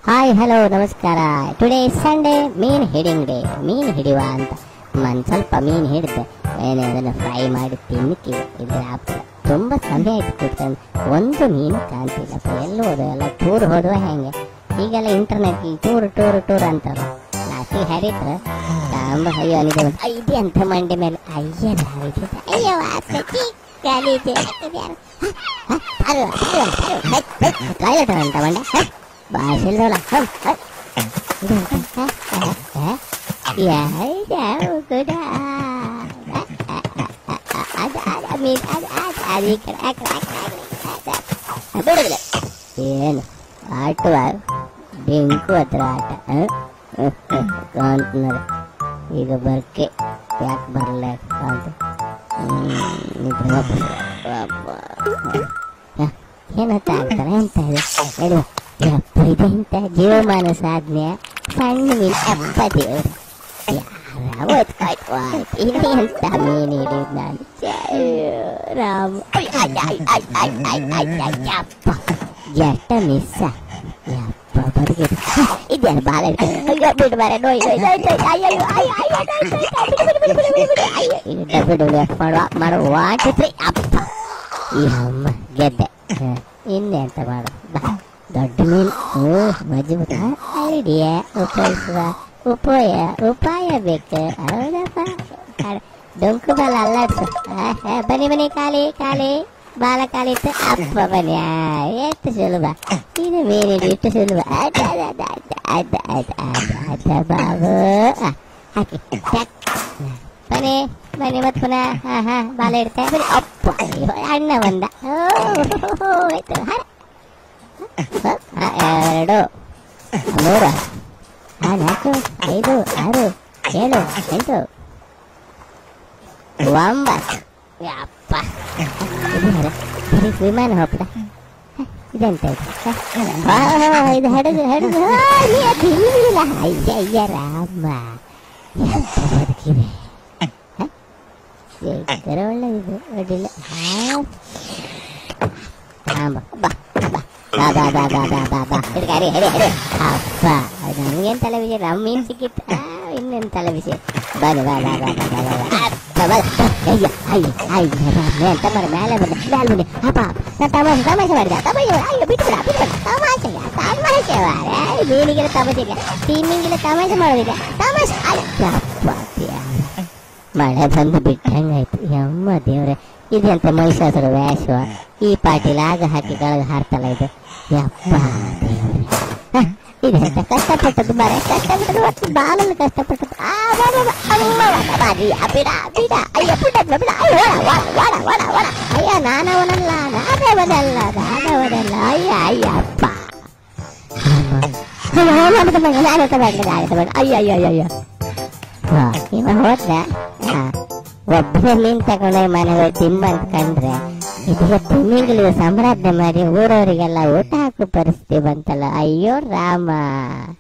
Hi hello ನಮಸ್ಕಾರ. Today Sunday ಮೀನ್ ಹಿಡಿಂಗ್ ಡೇ. ಮೀನ್ ಹಿಡಿಯುವ ಅಂತ ಸ್ವಲ್ಪ ಮೀನ್ ಹಿಡಿದೆ. ಏನೇ ಅದನ್ನು ಫ್ರೈ ಮಾಡಿ ತಿನ್ನಕ್ಕೆ ಇದ್ರೆ ಆಗ್ತದೆ. ತುಂಬ ಸಮಯ ಆಯ್ತು ಕೂತ್ಕೊಂಡು ಒಂದು ಮೀನು ಕಾಣ್ತಿಲ್ಲಪ್ಪ. ಎಲ್ಲಿ ಹೋದ ಎಲ್ಲ ಟೂರ್ ಹೋದುವ ಹೆಂಗೆ ಈಗೆಲ್ಲ ಇಂಟರ್ನೆಟ್ ಟೂರ್ ಅಂತಾರ. ಲಾಸ್ಟಿಗೆ ಹರಿದ್ರೆ ಅಯ್ಯೋ ಅನಿದೆ ಇದೆ ಅಂತ ಮಂಡಿ ಮೇಲೆ ಅಯ್ಯೋ ಗಲೀಜೆ ಟಾಯ್ಲೆಟ್ ಅಂತ ಮಂಡೆ ಭಾಷೆಲ್ಲ ಕೂಡ ಏನು ಆಟವ ಬೆಂಕು ಹತ್ರ ಆಟ ಈಗ ಬರ್ಕೆ ಯಾಕೆ ಬರಲ್ಲ ಅಂತ ಏನಂತ ಆಗ್ತಾರೆ ಅಂತ ಹೇಳಿ ಯಪ್ಪ ಇದೆಂತ ಜೀವಮಾನ ಸಾಧನೆ ಸಣ್ಣ ಮೀನು ಅಪ್ಪ ದೇವರು ಇಲ್ಲಿ ಅಂತ ಮೀನು ಹಿಡಿದು ನಾನು ರಾಮ ಯಪ್ಪ ಜಟ್ಟ ಮಿಸ್ಸ ಯಪ್ಪ ಬರ್ಗಿದ್ದು ಇದೇನು ಬಾಲ ಅಯ್ಯೋ ಬಿಡು ಬಾರ ನೋಯ್ ಮಾಡುವ ವಾಟಿದ್ರೆ ಅಪ್ಪ ಈ ಅಮ್ಮ ಗೆದ್ದೆ ಇನ್ನೆಂತ ಮಾಡು ಬಾ ದೊಡ್ಡ ಮೀನು ಮಜಬೂತ ಐಡಿಯಾ ಉಪಾಯ ಬೇಕು ಹೌದಪ್ಪ. ಡೊಂಕು ಬಾಲ ಅಲ್ಲಾಡ್ಸು ಬನ್ನಿ ಖಾಲಿ ಬಾಲ ಕಾಲಿತ್ತು ಅಪ್ಪ ಬನ್ನಿ ಎಷ್ಟು ಸುಲಭ ಇದು ಮೀನು ಇಟ್ಟು ಸುಲಭ ಬಾಬು ಹಾಕಿ ಬನ್ನಿ ಮತ್ತೆ ಪುನಃ ಬಾಲ ಇಡ್ತೆ ಬನ್ನಿ ಅಪ್ಪ ಅಣ್ಣ ಬಂದ ಆಯ್ತು 2 3 4 5 6 7 8 9 ಯಪ್ಪ ವಿಮಾನ ಹೋಗ್ಬಿಡ ಇದೆಂತ ಇದು ಹಡಗು ತಿನ್ನಿಲ್ಲ ಅಯ್ಯ ರಾಮ ಬದುಕಿದೆ ಒಳ್ಳೆದಿದೆ ಅಡ್ಡಿಲ್ಲ. ಅಪ್ಪ ನಮ್ಗೇನು ತಲೆ ವಿಷಯ ನಮ್ಮ ಮೀನು ಸಿಕ್ಕಿತ್ತು ಇನ್ನೇನು ತಲೆ ವಿಷಯ ಬನ್ನಿ ಅಂತ ಬರ ಮೇಲೆ ಬಂದೆ ಅಪ್ಪ ನಾನು ತಮಾಷೆ ಮಾಡಿದೆ ಅಯ್ಯೋ ಬಿಟ್ಬಿಡ ತಮಾಷೆ ಮೀನಿಗೆಲ್ಲ ತಮಾಷೆಗೆ ಟೀಮಿಗೆಲ್ಲ ತಮಾಷೆ ಮಾಡೋದಿಲ್ಲ ತಮಾಷೆ ಅಪ್ಪ ಮಳೆ ಬಂದು ಬಿಟ್ಟಂಗಾಯ್ತು. ಯಮ್ಮ ದೇವ್ರೆ ಇದೆಂತ ಮಹಿಷಾಸುರ ವ್ಯಾಶ್ವ ಈ ಪಾಟೀಲ್ ಆಗ ಹಾಕಿ ಕೆಳಗೆ ಹಾರ್ತಲ್ಲ ಇದು ಯಪ್ಪ ದೇವ್ರೆ ಇದೆಂತ ಕಷ್ಟಪಟ್ಟದ್ದು ಬರ ಕಷ್ಟಪಟ್ಟದ್ದು ಒಟ್ಟು ಬಾಲಲ್ಲಿ ಕಷ್ಟಪಟ್ಟದ್ದು ಅಯ್ಯ ಬಿಡ ಅಯ್ಯ ನಾನವನಲ್ಲ ಅಯ್ಯಪ್ಪ ಅಯ್ಯ ಇವ ಹೋದ ಒಬ್ಬನೇ ಮೀನ್ ತಗೊಂಡೋಗಿ ಮನೆಗೆ ತಿಂಬಂತ ಕಂಡ್ರೆ ಇದೀಗ ತಿಮ್ಮಿಂಗಿಲಿಗೆ ಸಂರಾಧನೆ ಮಾಡಿ ಊರವರಿಗೆಲ್ಲ ಊಟ ಹಾಕೋ ಪರಿಸ್ಥಿತಿ ಬಂತಲ್ಲ. ಅಯ್ಯೋ ರಾಮ.